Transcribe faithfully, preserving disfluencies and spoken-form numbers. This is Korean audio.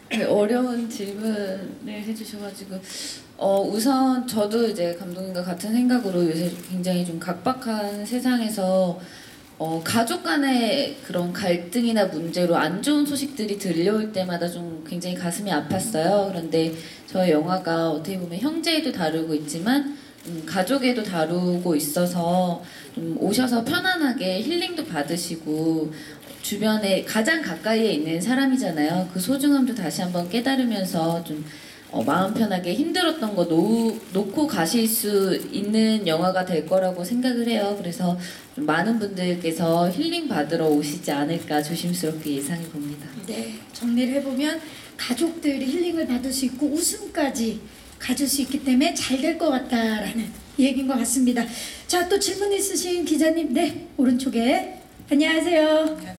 네, 어려운 질문을 해주셔가지고 어, 우선 저도 이제 감독님과 같은 생각으로 요새 굉장히 좀 각박한 세상에서 어, 가족 간의 그런 갈등이나 문제로 안 좋은 소식들이 들려올 때마다 좀 굉장히 가슴이 아팠어요. 그런데 저희 영화가 어떻게 보면 형제에도 다루고 있지만 음, 가족에도 다루고 있어서 좀 오셔서 편안하게 힐링도 받으시고 주변에 가장 가까이에 있는 사람이잖아요. 그 소중함도 다시 한번 깨달으면서 좀 어, 마음 편하게 힘들었던 거 놓, 놓고 가실 수 있는 영화가 될 거라고 생각을 해요. 그래서 좀 많은 분들께서 힐링 받으러 오시지 않을까 조심스럽게 예상해 봅니다. 네, 정리를 해보면 가족들이 힐링을 받을 수 있고 웃음까지 가질 수 있기 때문에 잘 될 것 같다라는 얘기인 것 같습니다. 자, 또 질문 있으신 기자님, 네, 오른쪽에. 안녕하세요.